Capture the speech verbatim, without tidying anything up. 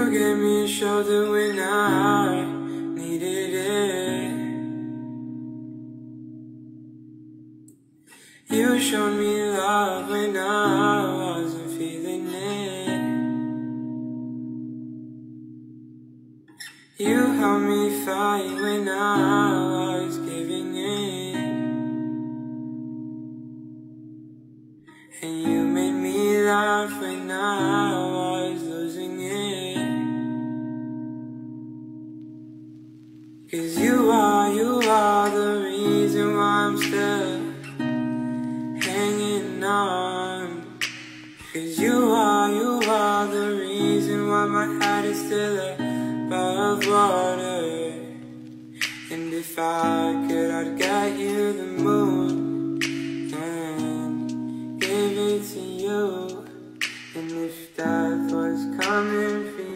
You gave me a shoulder when I needed it. You showed me love when I wasn't feeling it. You helped me fight when I was giving in. And you made me laugh when I was losing it. 'Cause you are, you are the reason why I'm still hanging on. 'Cause you are, you are the reason why my head is still above water. And if I could, I'd get you the moon and give it to you. And if death was coming for